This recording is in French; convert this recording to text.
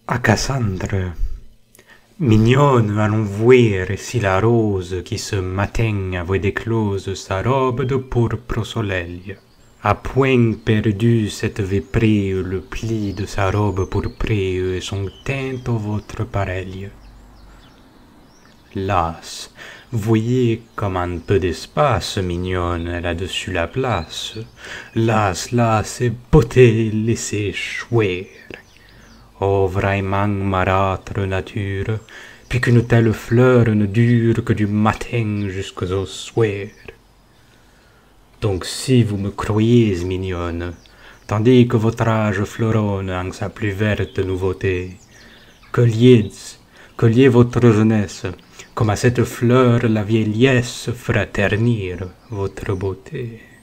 À Cassandre, mignonne, allons voir si la rose qui ce matin avait déclose sa robe de pourpre au soleil a point perdu cette véprée le pli de sa robe pourprée et son teint au votre pareil. Las, voyez comme un peu d'espace, mignonne, là-dessus la place. Las, et beauté laissez chouer. Oh, vraiment marâtre nature, puis qu'une telle fleur ne dure que du matin jusqu'au soir. Donc si vous me croyez mignonne, tandis que votre âge fleuronne en sa plus verte nouveauté, colliez votre jeunesse, comme à cette fleur la vieillesse fera ternir votre beauté.